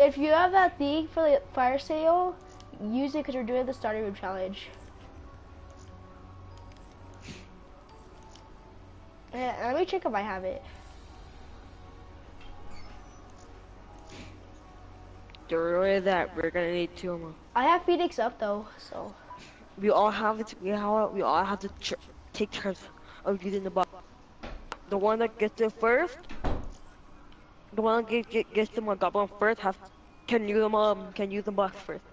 if you have that thing for the fire sale, use it because we're doing the starting room challenge. Yeah, let me check if I have it. Through that, we're gonna need 2 more. I have Phoenix up though, so. We all have it. We all have to take turns of using the box. The one that gets it first, the one that gets the goblin first, can use the box first.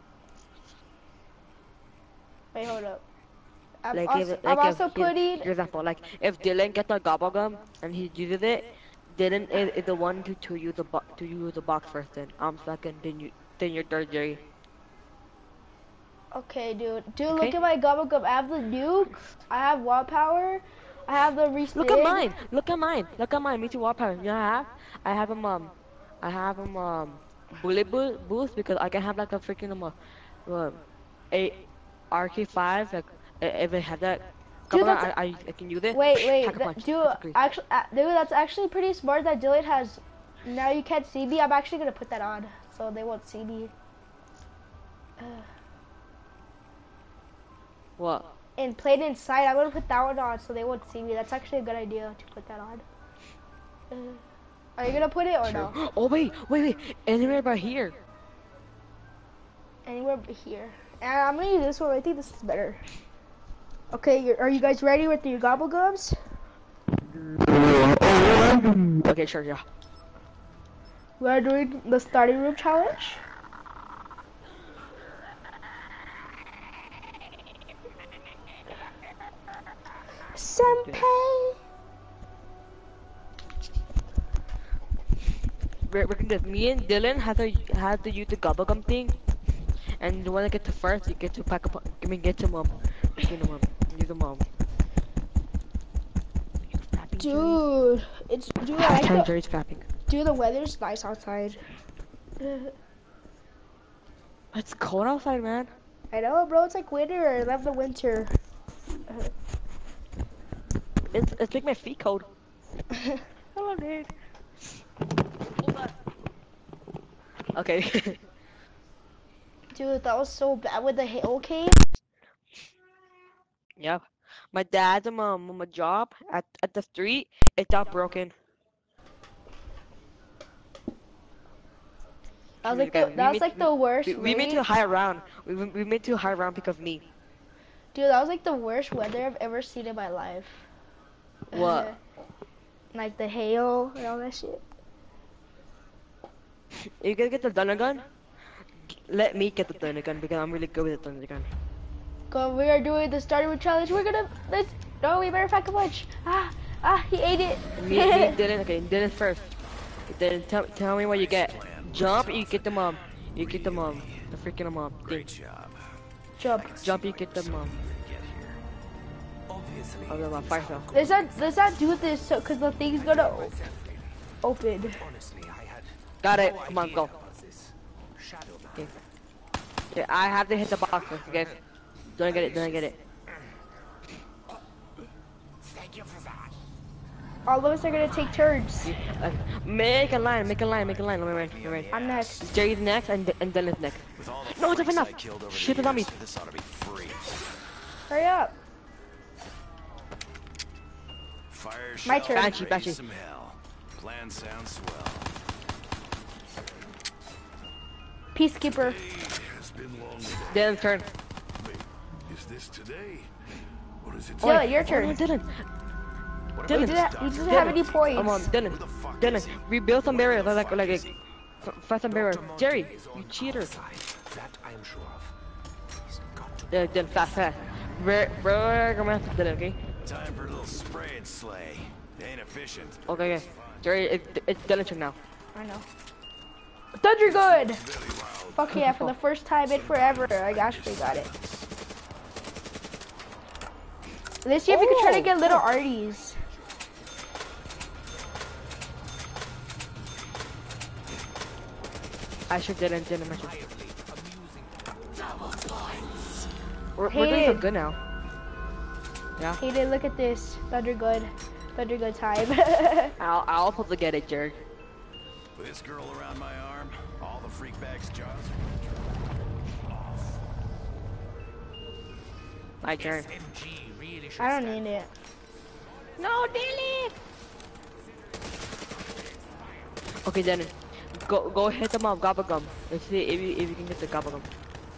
Wait, hold up. I'm also putting. For example, like if Dylan gets the gum and he uses it, Dylan is the one to use the box first. Then I'm second. Then you're third, Jerry. Okay, dude. Dude, look at my gum. I have the nuke. I have wall power. I have the respin. Look at mine. Look at mine. Look at mine. Me too. Wall power. You know I have him bullet boost because I can have like a freaking a RK5 like if it had that. Dude, I can use it. Wait, dude, that's actually pretty smart that Dylan has. Now you can't see me. I'm actually gonna put that on so they won't see me. What? And played inside. I'm gonna put that one on so they won't see me. That's actually a good idea to put that on. Are you gonna put it or no? Oh wait. Anywhere but here. Anywhere but here. And I'm gonna use this one. I think this is better. Okay, are you guys ready with your gobble gums? Okay, sure, yeah. We're doing the starting room challenge. Senpai. We're gonna do me and Dylan have to use the gobble gum thing, and the one that gets to first, you get to pack up. Get to mom. Use the mom. Dude, Jerry's fapping. Dude, the weather's nice outside. It's cold outside, man. I know, bro. It's like winter. I love the winter. It's like my feet cold. Hello, dude. Hold on. Okay. Dude, that was so bad with the hail came. Yep. My dad's my job at the street. It's all broken. That was like the worst. We made to high round. We made to high round because of me. Dude, that was like the worst weather I've ever seen in my life. What? Like the hail and all that shit. You gonna get the thunder gun? Let me get the thunder gun because I'm really good with the thunder gun. Go, we are doing the starting with challenge. We better pack a punch. He ate it. Me didn't. Okay, Dylan first. Then tell me what you get. Jump, you get the mom. You get the mom. The freaking mom. Great job. Jump, you get the mom. Oh, no, my fire cell. Let's not do this because the thing's gonna open. Got it. Come on, go. Okay. Okay, I have to hit the box first, okay? Don't get it. Thank you for that. All of us are gonna take turns. Make a line. Let me ready. I'm next. Jerry's next, and Dylan's next. No, it's enough. Shoot the zombies. This ought to be free. Hurry up. Fire My turn. Banshee. Some hell. Plan sounds swell. Peacekeeper. Dylan's turn. Is this today? What is it? Dylan, your turn. Dylan. He doesn't have any points. Come on, Dylan. Rebuild some barriers. Like find some barriers. Jerry, you cheater. That I am sure of. Yeah, Dylan, fast. We're gonna have to Dylan, okay? Time for a little spray and slay. Ain't efficient. Okay. Jerry, it's Dylan's turn now. I know. Thunder good. Fuck yeah! For the first time in forever, I actually got it. This year we could try to get little arties. I should Dylan mention. We're doing so good now. Yeah. Hayden, look at this. Thunder good time. I'll probably get it, Jared. With this girl around my arm, all the freak bags, Jaws? My turn. I don't need it. No, delete! Okay, then go hit them up, gobble gum. Let's see if you can get the gobble gum.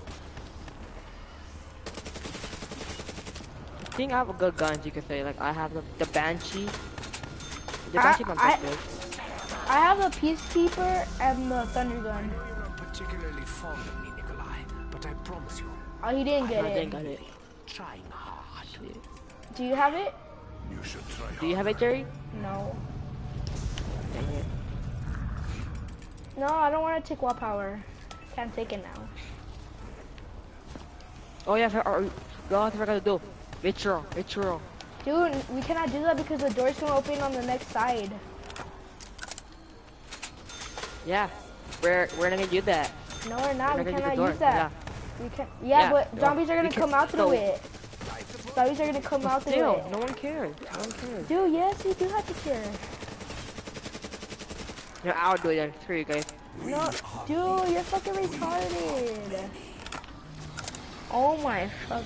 I think I have a good guns, you can say. Like, I have the Banshee. The Banshee gun's good. I have the Peacekeeper and the Thunder Gun. You're not particularly fond of me, Nikolai, but I promise you, Oh, he didn't get I it. didn't get it. trying hard. Do you have it? You should try Do you have it, Jerry? No. Dang it. No, I don't want to take wall power. Can't take it now. Oh yeah, I forgot to do. Ritual. Dude, we cannot do that because the door's gonna open on the next side. Yeah, we're not gonna do that. No, we're not. We're We not gonna cannot do the use door. that. We can. Yeah, but zombies are gonna we can- come out through no. it. Zombies are gonna come out through Still, it. no one cares. No one cares. Dude, yes, you do have to care. No, I'll do it then. Screw you guys. No, dude, you're fucking retarded. Oh my fuck,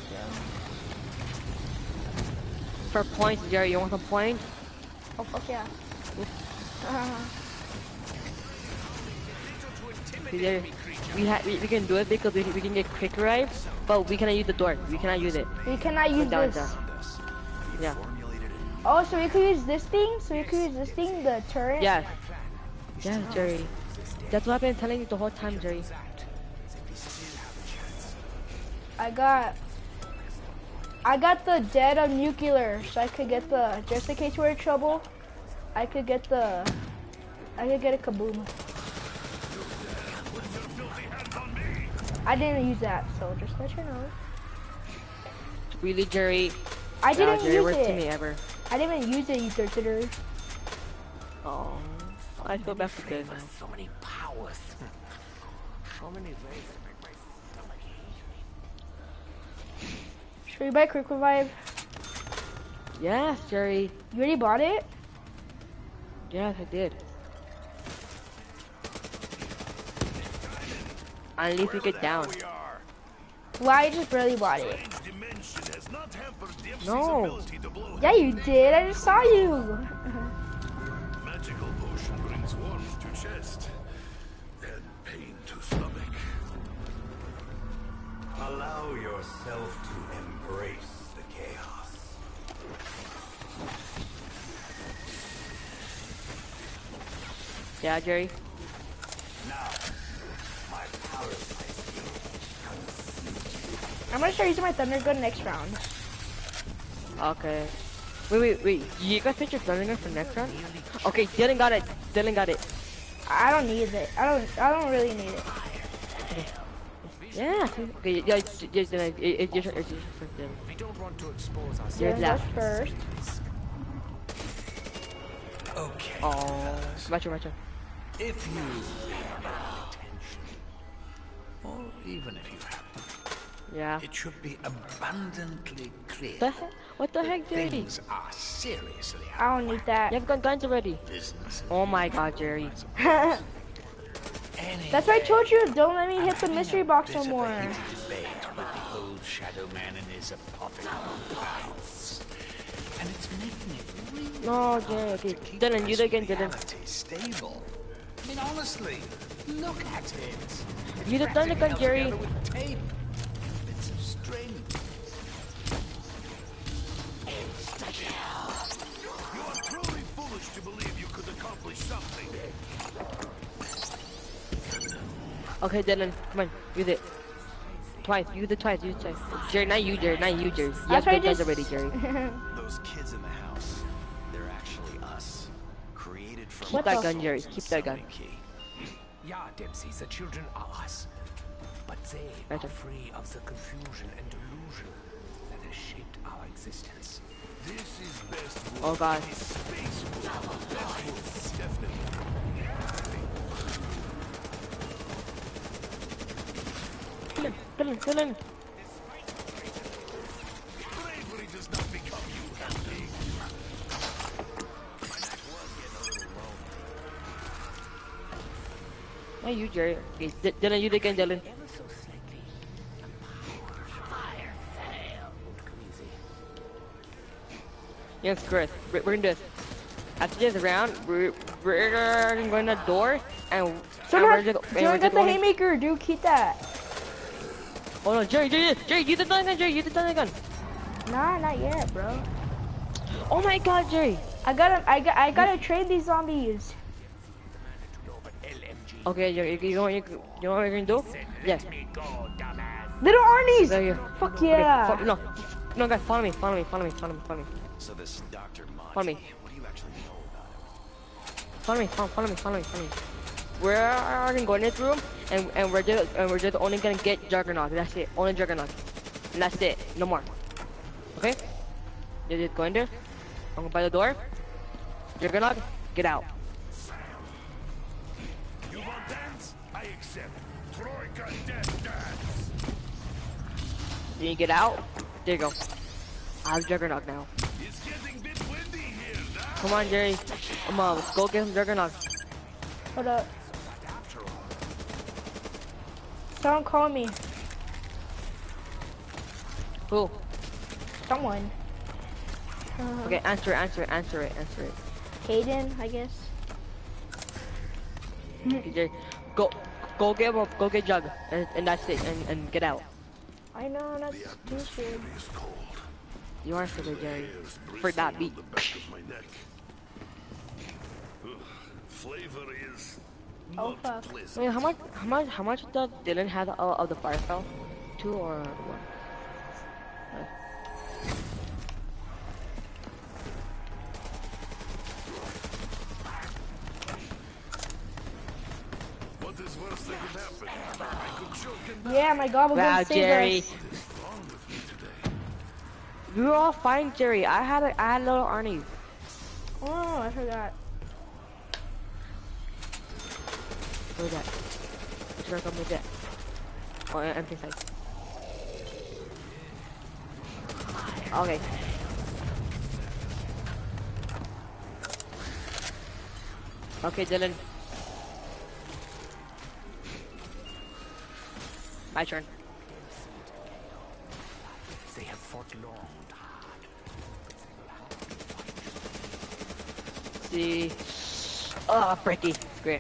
For points, Jerry, you want some points? Oh fuck yeah. See, Jerry, we can do it because we can get quick revive, but we cannot use the door. We cannot use it. We cannot use Down, this. down. Yeah. Oh, so we could use this thing? So we could use this thing, the turret? Yes. Yes, Jerry. That's what I've been telling you the whole time, Jerry. I got the dead of nuclear, so I could get the, just in case we're in trouble, I could get a kaboom. I didn't use that, so just let you know. Really, Jerry? I didn't Jerry, use worst it. teammate ever. I didn't even use it, you dirty. Oh, I feel bad for this. So many powers. So many ways to make my stomach hate me. Should we buy quick revive? Yes, Jerry. You already bought it? Yes, I did. At least we get down. Well, I just barely bought it. No. Yeah, you did. I just saw you. Magical potion brings warmth to chest and pain to stomach. Allow yourself to embrace the chaos. Yeah, Jerry. Now, my power size. I'm gonna start using my thunder gun next round. Okay. Wait. You guys pick your thunder gun for next round? Okay, Dylan got it. I don't need it. I don't really need it. Yeah. Okay, yeah, it's your turn. It's your turn. We don't want to expose ourselves. You're Dylan left. goes first. Okay. Oh, my turn. If you pay attention, or even if you haven't, Yeah. it should be abundantly clear What the heck, Jerry? things are seriously I don't need that. You have got guns already. business. Oh my God, Jerry. That's why I told you, don't let me hit the mystery box no more. Debate with the old Shadow Man and his apocalypse, and it's making it really No, Jerry. Okay, Dylan, you again, Dylan. reality stable. I mean, honestly, look at it. You the thunder gun, Jerry. Together with tape, bits of string. You are truly foolish to believe you could accomplish something. Okay, Dylan, come on, use it. Twice, use it twice. Jerry, not you, Jerry. You have That's why I good guns just... already, Jerry. Those kids in the house, they're actually us. Created from Keep that gun, Jerry. Keep that gun. Yeah, Dempsey, the children are us. But they are Better. free of the confusion and delusion that has shaped our existence. This is best Oh God. space definitely. Dylan. Bravery does not become you happy. My neck was getting a little Oh, you, Jerry. Okay, Dylan, you again, Dylan. Yes, Chris. We're gonna do this. After this round, we're going to the door, and Someone we're got the haymaker, dude. Keep that. Oh no, Jerry, use the stun gun, Jerry, use the stun gun. Nah, not yet, bro. Oh my God, Jerry. I gotta train these zombies. Okay, Jerry, you know what you're gonna do? Yeah. Little Arnie's. There you. Fuck yeah. Okay, no, guys, follow me. So this Dr. Monty, Follow me. what do you actually know about him? Follow me. We're gonna go in this room, and we're just only gonna get Juggernaut. That's it. Only Juggernaut. And that's it. No more. Okay? You just go in there. I'm gonna by the door. Juggernaut, get out. You want dance? I accept. Troika death dance. Then you get out. There you go. I have Juggernaut now. It's getting a bit windy here, nah? Come on, Jerry. Come on, let's go get some Juggernaut. Hold up. Someone call me. Who? Someone. Okay, answer it. Hayden, I guess. Okay, Jerry, go get him up, go get Jug, and that's it, and get out. I know, that's stupid. It's cold. You are stupid, Jerry. Hairs For that bristling beat. on the back of my neck. Ugh, flavor is Oh, not fuck. pleasant. Wait, how much did Dylan have of the fire spell? 2 or 1? What is worse that could happen? I could choke and die. Yeah, my God, we're Wow, gonna save Jerry. us. What is wrong with me today? We were all fine, Jerry. I had little Arnie. Oh, I forgot. Where's that? Which one come with that? Oh, empty side. Okay. Okay, Dylan. My turn. They have fought long and hard. See. Oh, Bricky. Great.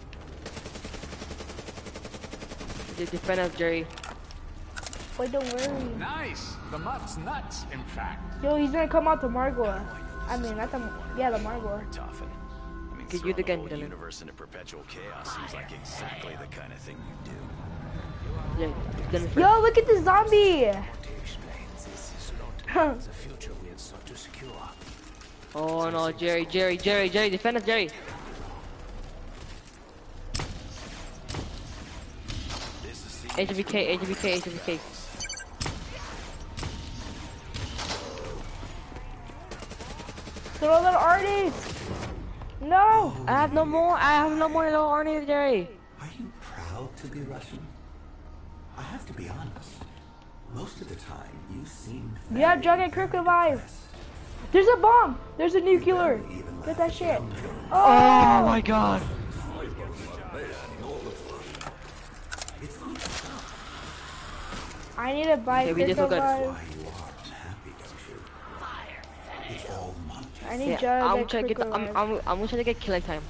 The defend of Jerry. Wait, don't worry. Nice! The mutt's nuts, in fact. Yo, he's gonna come out to Margwa. I mean, not the, yeah, the Margwa. Toughen. I mean, Could you throwing the again, whole Dylan? universe into perpetual chaos seems like exactly the kind of thing you do. Yeah, Dylan first. Yo, look at the zombie. To explain, this is not the future we had sought to secure. Oh no, Jerry, defend us, Jerry. HVK. Throw little Arnie's. No. I have no more little Arnie, Jerry. Are you proud to be Russian? I have to be honest. Most of the time, you seem. You have Jug and Kirk revive. There's a bomb. There's a nuclear. Get that shit. Oh my God. I need to buy Okay, we Kirk did so good. revive. You are unhappy, don't you? It's all money. I need Yeah, Jug I'm and trying to Kirk get. revive. I'm gonna try to get killing time.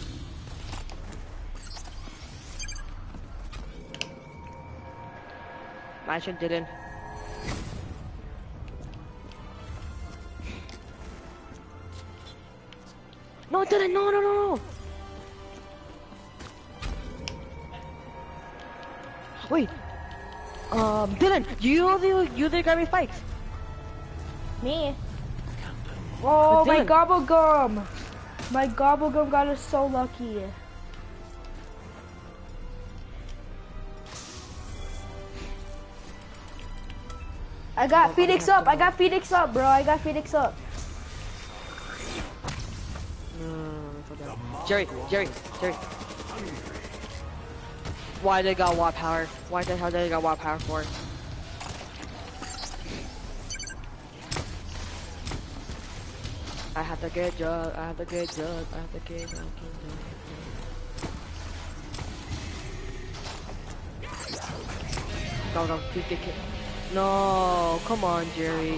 I should didn't. No, Dylan, no. Wait. Dylan, you the grab me fights. Me? Oh, my Dylan. gobblegum. My gobblegum got us so lucky. I got Phoenix up, bro. I got Phoenix up. Jerry. Why they got watt power? Why the hell they got watt power for? I have to get Jug. Go, get. No, come on, Jerry.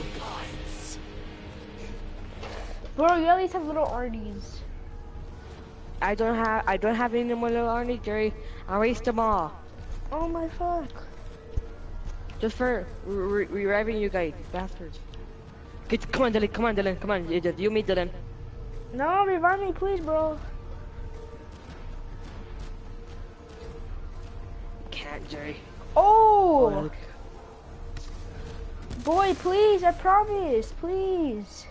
Bro, you at least have little Arnie's. I don't have any more little Arnie, Jerry. I erased them all. Oh my fuck. Just for reviving you guys, bastards. Come on, Dylan, come on. You meet Dylan. No, revive me, please, bro. Can't, Jerry. Oh! Boy, please, I promise, please.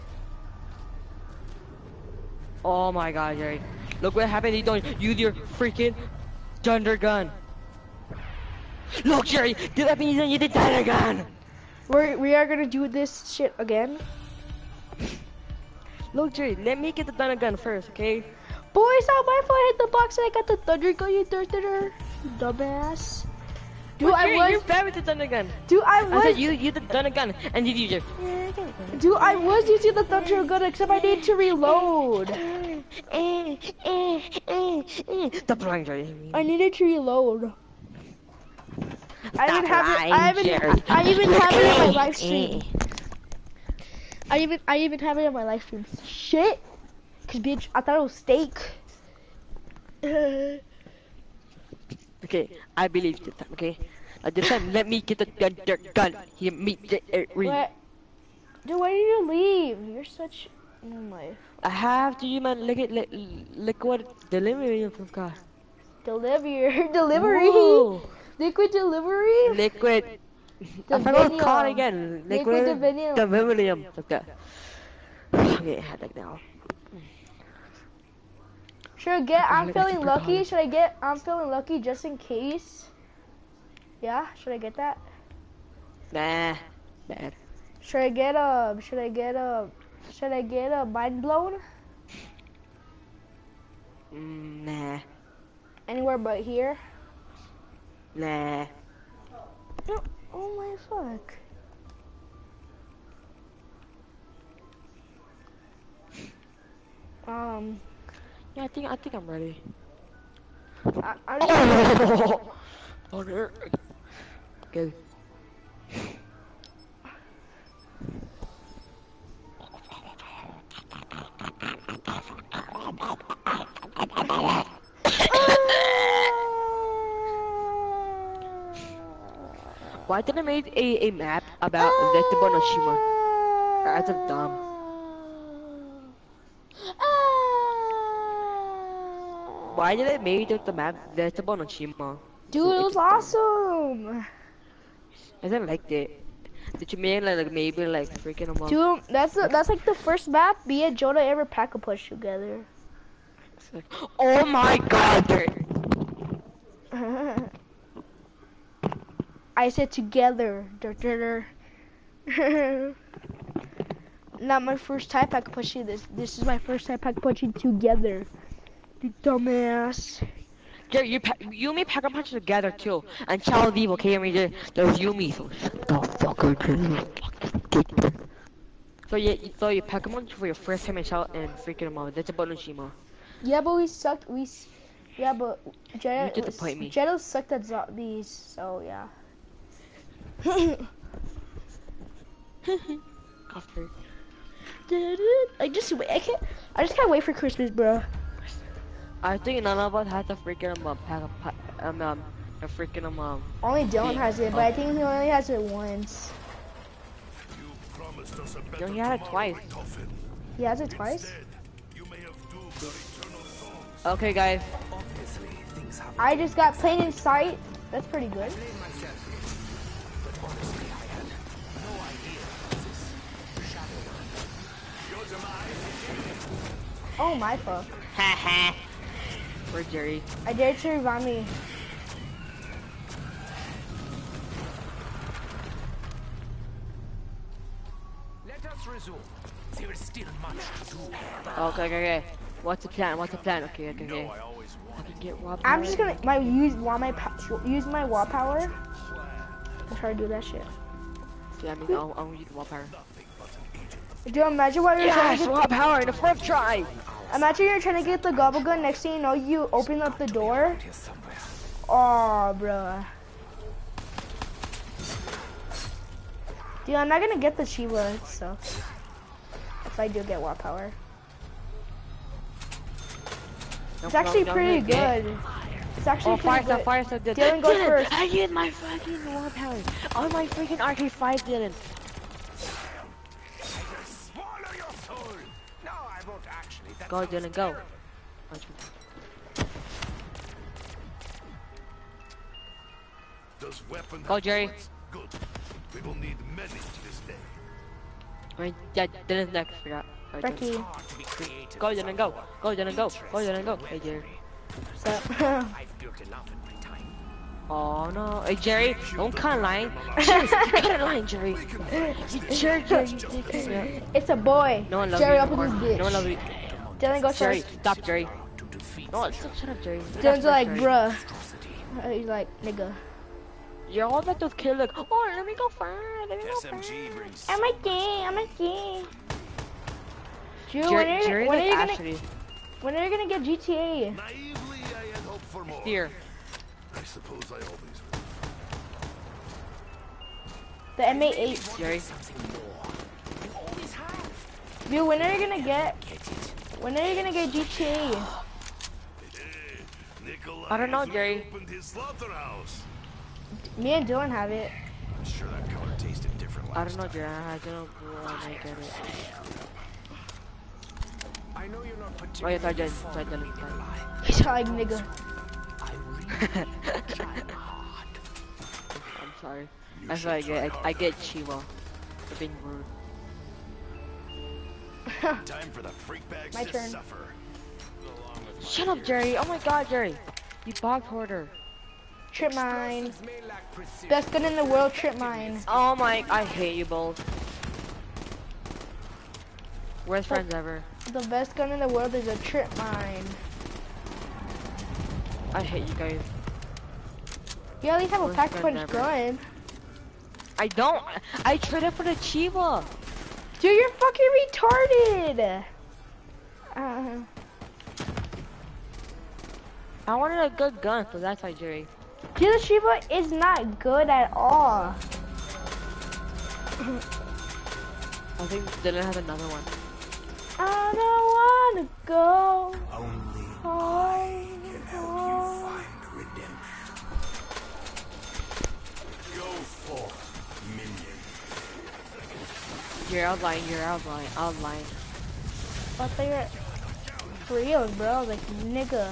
Oh my god, Jerry. Look what happened, you don't use your freaking thunder gun. Look, Jerry, that means you don't use the thunder gun. We are gonna do this shit again. Look, Jerry, let me get the thunder gun first, okay? Boy, it's not my fault I hit the box and I got the thunder gun, you dumbass. Dude, You're bad with the thunder gun. Dude, I said you use the thunder gun, and you just... Dude, I was using the thunder gun, except I need to reload. Stop lying, Jerry. I needed to reload. I even have it in my live stream. I even have it in my live stream. Shit. Cause bitch, I thought it was steak. Okay, I believe this time, okay? This time, let me get the gun. He meet the What? Dude, why did you leave? You're such... Oh my... I have to use my liquid delivery from God. Delivery? Whoa. Liquid delivery? Liquid. I forgot what it's called again. Liquid divinium. Divinium. Okay. Okay, I had that now. Should I get I'm feeling lucky? Should I get I'm feeling lucky just in case? Yeah, should I get that? Nah. Bad. Should I get mind blown? Nah. Anywhere but here? Nah. No. Oh my fuck. Yeah, I think I'm ready. I just Okay. Okay. Why did I make a map about the Bonoshima? That's a dumb. Why did I make the map the Bonoshima? Dude, it was awesome. I didn't like it. Did you make like maybe like freaking them up? Dude, that's like the first map me and Jonah ever pack a push together. Like, oh my god, dude. I said together. Not my first time pack pushing this. This is my first time pack punching together. You dumbass. Yeah, you may pack a punch together too. And Child of Evil came in there. There's Yumi, so shut the fuck up. So you pack a punch for your first time in Child and freaking them out. That's a Bonoshima. Yeah, but we sucked. Yeah, but Jetto sucked at zombies. So yeah. I just can't wait for Christmas, bro. I think none of us has a freaking Only Dylan has it, but I think he only has it once. Yo, he had it twice. He has it twice? Okay, guys. I just got plain in sight. That's pretty good. Oh my fuck. Haha. Where's Jerry? I dare to revive me. Let us resume. There is still much to do. Okay. What's the plan? Okay. I can get raw power. I'm just gonna use my wall power and try to do that shit. Yeah, I mean, I'll use raw power. Do you imagine what you're trying to raw power in the first try? Imagine you're trying to get the gobble gun, next thing you know, you open up the door. Oh, bruh. Dude, I'm not gonna get the Shiva, it sucks. If I do get War Power. It's actually pretty good. It's actually pretty good. Fire so good. Dylan goes first. I used my fucking War Power. Oh, my freaking RK5 didn't. Swallow your soul. No, I won't actually. That's Go, Dylan, go. Does weapon Go, Jerry. Good. We will need many this day. Wait, yeah, Dylan's next. Forgot. Becky. hard to be creative. Go, Dylan, go. Go, Dylan, go. Go, Dylan, go. Hey, Jerry. So, I've built enough in my time. Oh no. Hey, Jerry, don't cut a line. Jerry, you cut a line, Jerry. Jerry, you dick. Yeah. it's a boy. No one loves Jerry you up in anymore. his bitch. No one loves you. Dylan goes Jerry, first. stop, Jerry. To defeat No, shut up, Jerry. Dylan's like, Jerry. bruh. He's like, nigga. You're all about those kids like, oh, let me go first. Let me go first. SMG brings I'm a gay. I'm a gay. Drew, Jerry, when like, are you gonna actually, when are you gonna get GTA? naively I had hoped for more. here. I suppose I always The M88. Jerry. something more. You always have. Dude, when are you gonna get? Get it? When are you gonna get GTA? will. Nikolai I don't know, has not Jerry. opened his slaughterhouse. Me and Dylan have it. I'm sure that color tasted different I don't know, Jerry. I don't know when I get it. I know you're not Oh, particularly yeah, sorry, Dylan. fond Sorry, of me, Dylan. Sorry. Nikolai. He's like, nigga. I really try hard. I'm sorry. That's what I get. I get Chivo for being rude. Time for the freak bags My to turn. suffer. Shut up, Jerry. Oh my god, Jerry. You box hoarder. Trip mine. Explosives may lack precision. Best gun in the world, trip mine. Oh my, I hate you both. Worst friends ever. The best gun in the world is a trip mine. I hate you guys. You at least have a Worst pack gun punch ever. gun. I don't. I traded for the Chiva. Dude, you're fucking retarded. I wanted a good gun, so that's why, Jerry. Dude, the Shiva is not good at all. I think Dylan has another one. I don't wanna go Only home. can help you find redemption. Go forth, minion. You're outlying, you're outlying, outlying. I thought you were for real, bro. I was like, nigga.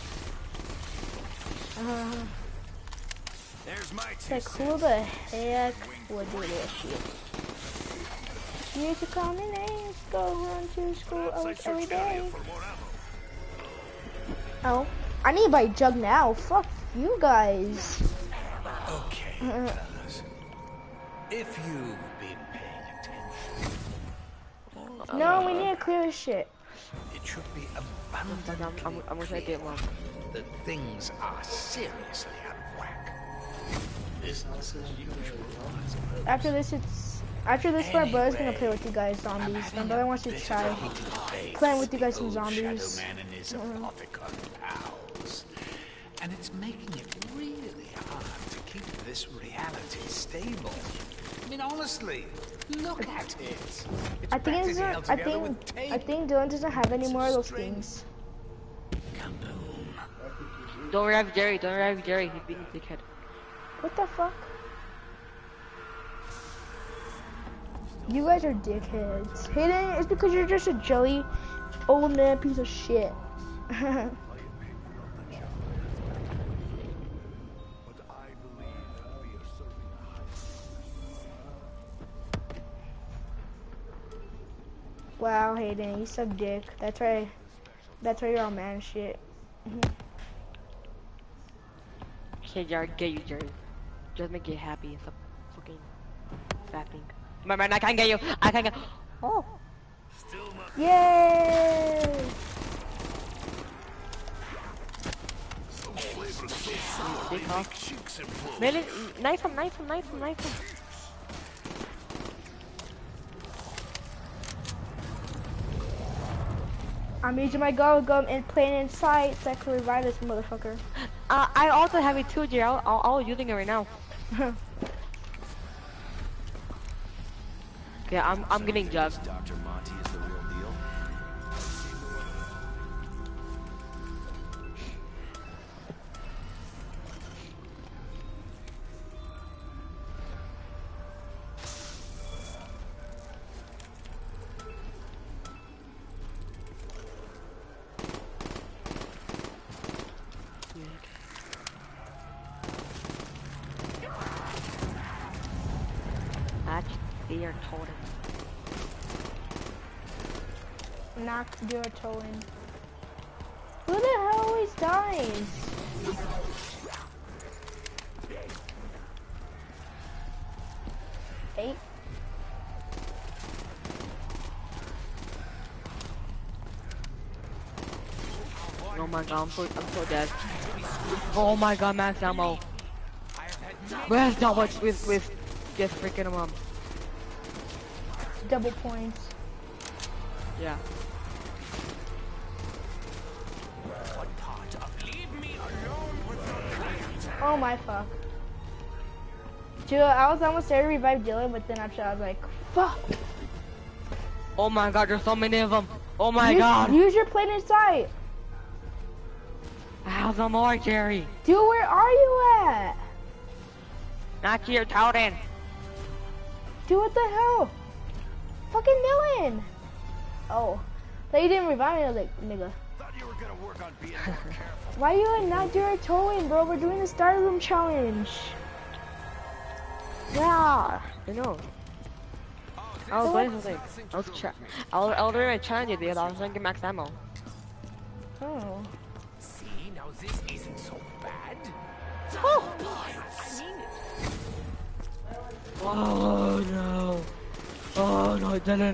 There's my It's two like, who the heck would do this shit? You need to call me names, go run to school almost every day. for more Oh, ammo. I need to buy a jug now. Fuck you guys. Okay, fellas. If you've been paying attention, No, we need to clear this shit. it should be abundantly I'm gonna get one. that things are seriously out of whack. Business as usual, I suppose. After this, my brother's gonna play with you guys zombies. My brother wants to try playing with you guys some zombies. Shadow Man and his apothecon pals. And it's making it really hard to keep this reality stable. I mean, honestly, look at it. It's I think practically held together with I tape. think Dylan doesn't have any more of those things. Kaboom. Don't revive Jerry, don't revive Jerry. He's being a dickhead. What the fuck? You guys are dickheads. Hayden, it's because you're just a jelly old man piece of shit. Wow, Hayden, you suck dick. That's why you're all man and shit. Okay, Jerry, get you, Jerry. Just make you happy. Stop fucking fapping. Remember, I can't get you. I can't get. Oh. Still not Yay! so flavor so sour. Big They hawk. make cheeks implode. Really? Knife him, knife him, knife him, knife him. I'm using my goggle gum and playing inside so I can revive this motherfucker. I also have it too, Jerry. I'll using it right now. Okay, I'm getting Jug. Dr. Monty is the real deal. That's dear totem. Knocked your toe in. Who the hell always dies? Eight. Oh my god, I'm so dead. Oh my god, max ammo. Where's not much with just freaking Double points. Yeah. Oh my fuck. Dude, I was almost there to revive Dylan, but then after I was like, fuck. Oh my god, there's so many of them. Oh my god. Use your plane in sight. I have some more, Jerry. Dude, where are you at? Not your totem. Dude, what the hell? Fucking Dylan. Oh. Thought you didn't revive me. I was like, nigga. Thought you were gonna work on being more careful. Why you not do our towing, bro? We're doing the starter room challenge. Yeah, I know. I was playing something. I was doing a challenge because I was trying to get max ammo. Oh. See, now this isn't so bad. Oh! I mean it. Oh no. Oh no, it didn't.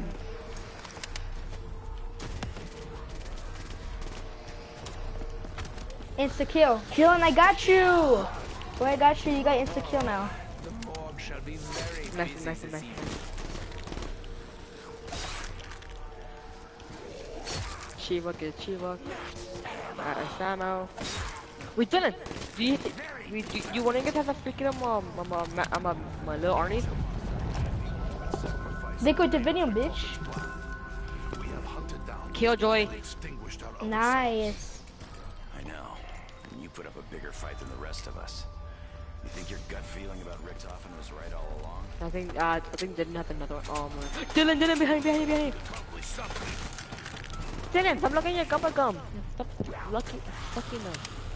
Insta kill. Dylan, I got you. Boy, I got you. You got insta kill now. The morgue shall be very Nice. busy. Shiva, get Shiva. Ammo. We didn't. Do you want to get that freaking my little Arnie? They go Divinium, bitch. We have hunted down Killjoy. extinguished our own. Nice. I know. And you put up a bigger fight than the rest of us. You think your gut feeling about Richtofen was right all along? I think didn't have another one. Oh my. Dylan, behind. Probably something. Dylan, stop looking at your gum gum. Stop looking them.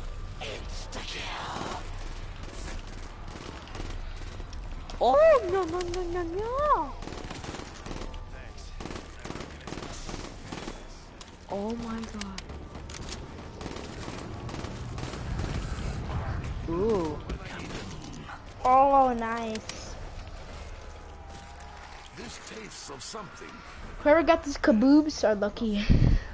Oh no. Oh my god. Ooh. Oh, nice. This tastes of something. Whoever got these kaboobs are lucky.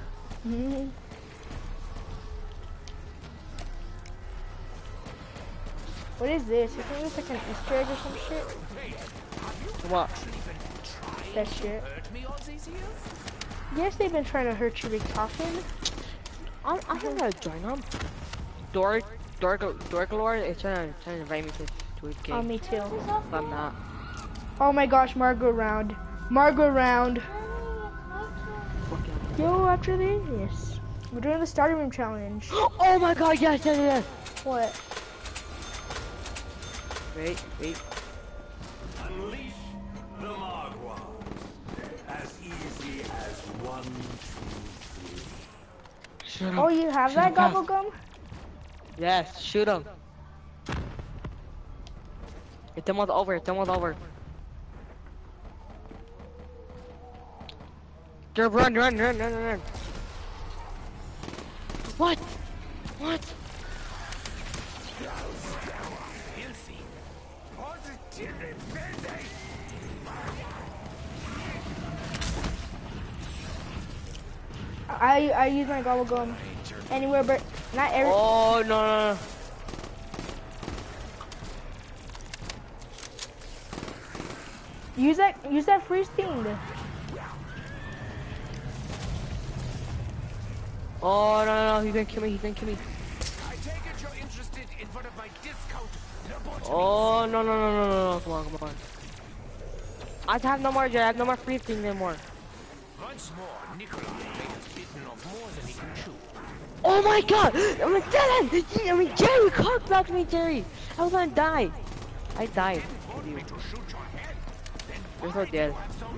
What is this? I think it's like an Easter egg or some shit. What? That shit. Hurt me all these years? Yes, they've been trying to hurt you, Richtofen. I think I'll join them. Dorgalore is trying to invite me to his game. Oh, me too. But I'm not. Oh my gosh, Margot round. Yo, after this, yes. We're doing the starter room challenge. Oh my god, yes. What? Wait. Unleash the Magua. As easy as 1, 2, 3. Shoot him. Oh, you have that gobble gum? Yes, shoot him. It's almost over. Just run. What? Filthy. Positively busy. I use my gobble gum anywhere, but not every. Oh no. Use that freeze thing. Oh no, he's gonna kill me. I take it you're interested in one of my discount lobotomies. Oh no, come on. I have no more, Jerry. I have no more free things anymore. Once more, Nikolai may have bitten off more than he can chew. Oh my god! I'm like, Dylan! I mean, Jerry, cock blocked me, Jerry! I was gonna die. I died. You're so dead.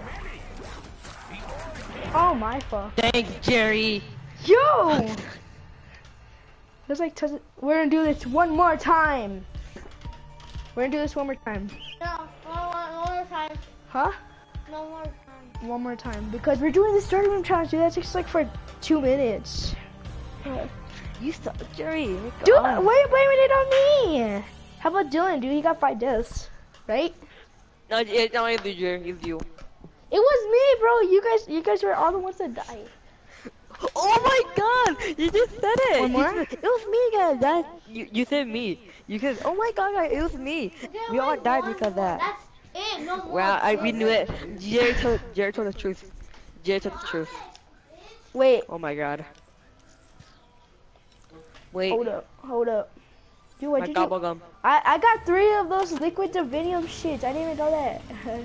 Oh my fuck. Thanks, Jerry! Yo! There's like we're gonna do this one more time. We're gonna do this one more time. No, one more time. Huh? No more time. One more time. Because we're doing the starting room challenge, dude. That takes like for 2 minutes. You suck, Jerry. Dude, why are you blaming it on me? How about Dylan, dude? He got 5 deaths, right? No, it's not you, Jerry. It's you. It was me, bro. You guys were all the ones that died. Oh my god! You just said it! One more? It was me, guys. That you said me. You said, oh my god, guys, it was me. We all died because of that. That's it. No more. Well, we knew it. Jerry told the truth. Jerry told the truth. Wait. Oh my god. Wait. Hold up. Dude, what My did gobble you? gum. I got 3 of those liquid divinium shits. I didn't even know that.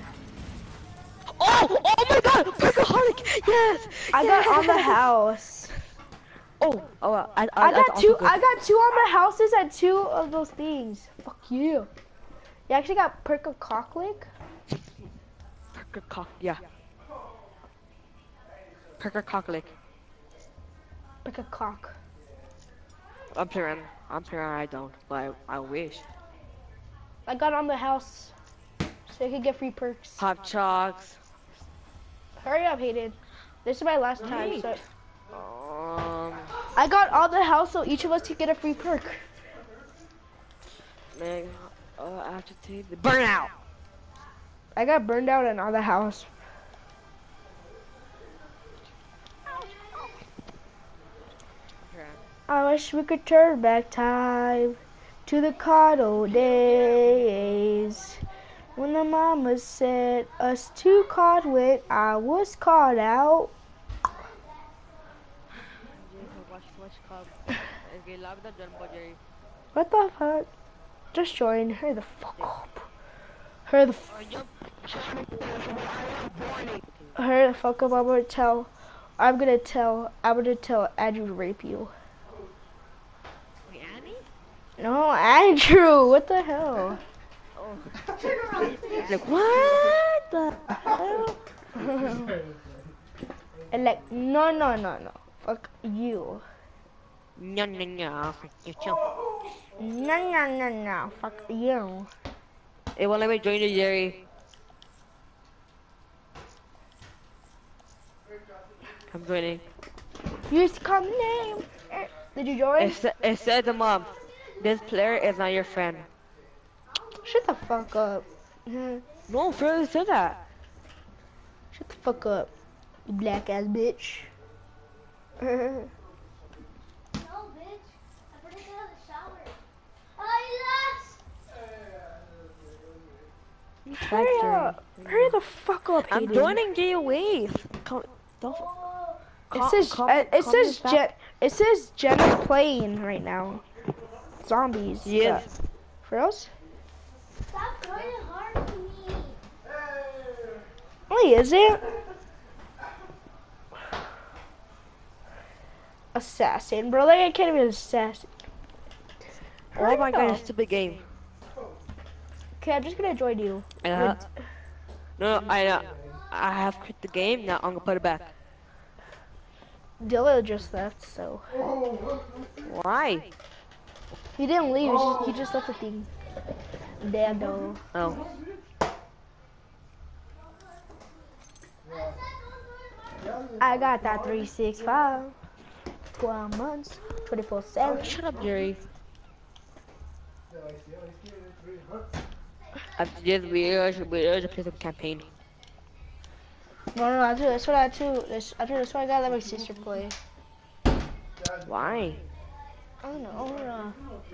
Oh my god! Perkaholic! Yes! I got on the house. I got 2. I got 2 on the houses and 2 of those things. Fuck you. You actually got Perkaholic? Yeah. Perkaholic. Perkacock. I'm sure I don't, but I wish. I got on the house so I could get free perks. Hot chalks. Hurry up, Hayden. This is my last time, Wait. so I got on the house so each of us could get a free perk. Man, I have to take the burnout. I got burned out and on the house. I wish we could turn back time to the coddle days when the mama said us to caught when I was caught out. What the fuck? Just join. Hurry the fuck up. Hurry the fuck up. I'm gonna tell Andrew to rape you. No, Andrew, what the hell? Like, what the hell? And like, no. Fuck you. No. No. Fuck you. Hey, well, let me join you, Jerry. I'm joining. You used to call my name. Did you join? It said to mom, this player is not your friend. Shut the fuck up. No, Fred said that. Shut the fuck up, you black ass bitch. No, bitch. I forgot to have a shower. Hurry up. Hurry the fuck up, I'm Hayden. joining J-Wave. It says Jenna's playing right now. Zombies. Yes. For us? Stop throwing it hard to me. Oh, is it? Assassin, bro. Like I can't even assassin. Oh my god, it's a stupid game. Okay, I'm just gonna join you. No, I have quit the game. Now I'm gonna put it back. Dylan just left, so. Why? He didn't leave, he just left the thing. Damn, though. Oh. I got that 365. 12 months, 24/7. Shut up, Jerry. We should play some campaign. No, that's what I gotta let my sister play. Why? I don't know.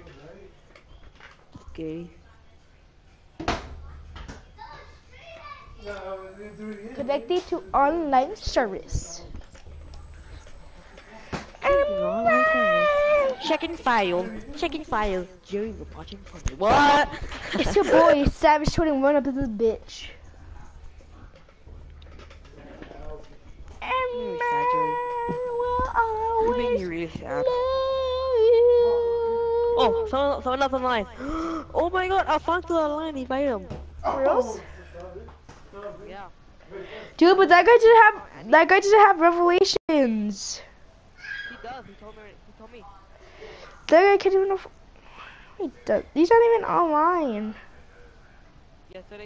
Okay. Connected to online service. Checking file. Jerry, we're watching for me. What? It's your boy, Savage 21 up to this bitch. me sad, Jerry. You're making me really sad. Oh, someone else on the line. Oh my god, Alfonso on the line, invite him. Reals? Yeah. Dude, but that guy doesn't have revelations. He does, he told me. That guy can't even he's not even online. Yesterday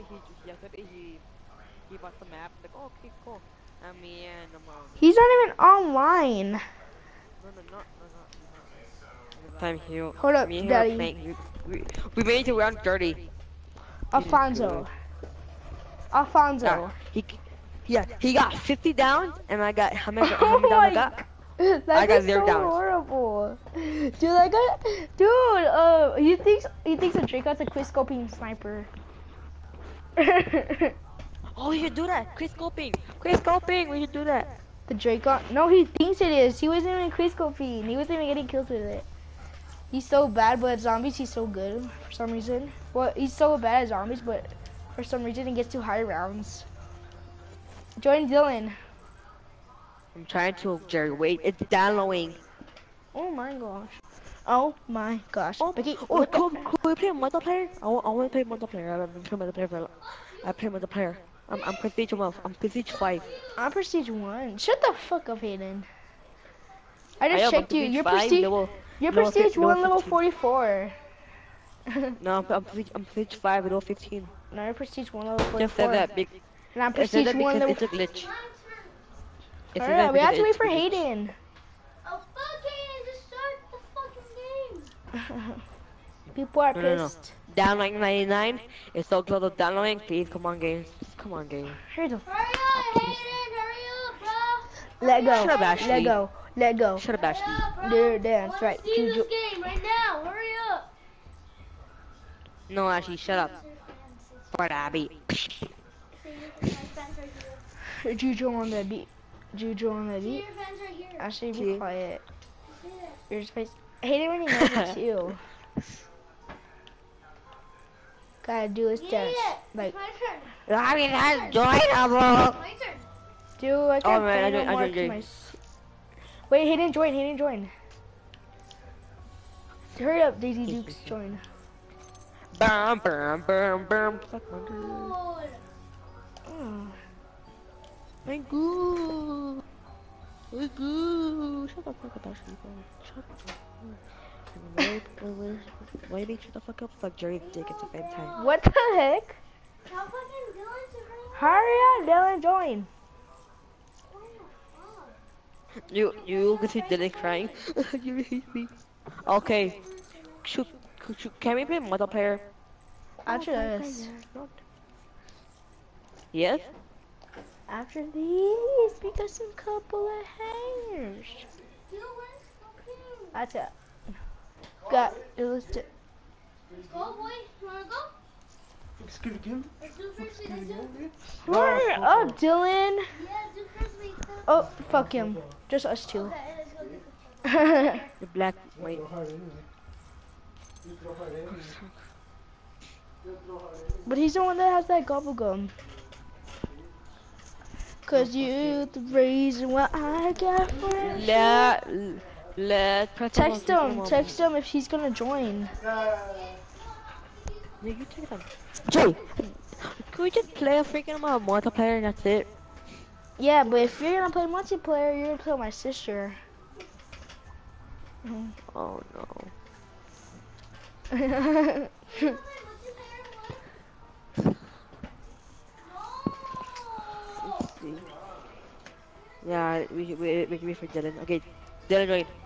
he bought the map. Like, oh, okay, cool. He's not even online. No. Time here. Hold up, Me and him Daddy. are playing. We made it to round 30. Alfonso. He got 50 downs, and I got how many Oh downs my I got? That I got is 0 so downs. horrible. Dude, that guy, he thinks a Draco's a quick scoping sniper. Oh, we should do that. Quick scoping. We should do that. The Draco? No, he thinks it is. He wasn't even quick scoping. He wasn't even getting kills with it. He's so bad, but at zombies he's so good for some reason. Well, he's so bad at zombies, but for some reason he gets to high rounds. Join Dylan. I'm trying to, Jerry. Wait, it's downloading. Oh my gosh. Oh my gosh. Becky, Could we play multiplayer? I want to play multiplayer. I play multiplayer. I'm prestige 1. I'm prestige 5. I'm prestige 1. Shut the fuck up, Hayden. I just checked you. You're prestige 1, level 44. No, I'm prestige 5, level 15. No, you're prestige 1, level 44. Just said that big. And I'm prestige 1, level. It's a glitch. Alright, we have to wait for Hayden. Oh, fuck Hayden, just start the fucking game. People are No. pissed. Downloading 99. It's so close to downloading. Please, come on, game. Hurry up, Hurry up, bro. Let Shut up, Ashley. Let go. Shut up, Ashley. There, that's right. See this game right now. Hurry up. No, Ashley, shut up. For that beat. Juju on the beat. See your fans right here. Actually, be quiet. Your space. Hayden already knows it too. Gotta do his dance. Like, I mean, that's joinable. My turn. dude, I can't play no more. I joined. Wait, Hayden join. Hurry up, Daisy Dukes, join. Bum. Good. Oh. My good. We good. Shut the fuck up, Ashley. Shut up. Why you shut the fuck up? Fuck Jerry's dick at the same time. What the heck? Tell fucking Dylan to hurry up. Hurry up, Dylan, join. Oh my god. You can see Dylan crying. You hate me. Okay. Can we play multiplayer? After this. Yes? After these, we got some couple of hangers. Dylan, fucking. That's it. Got it. Let's do. Let's go, boy. You wanna go? Let's get again. Let's do frisbee. Let's do. Hurry up, Dylan. Yeah, do frisbee. Oh, fuck him. Just us two. Okay, let's go get The black. Wait. But he's the one that has that gobble gum. Cause you the reason why I got friends. Text him if he's gonna join. Yeah, you take them. Jay, can we just play a freaking multiplayer and that's it? Yeah, but if you're gonna play multiplayer, you're gonna play with my sister. Oh no. Let's see. Yeah, we can wait for Dylan. Okay, Dylan join.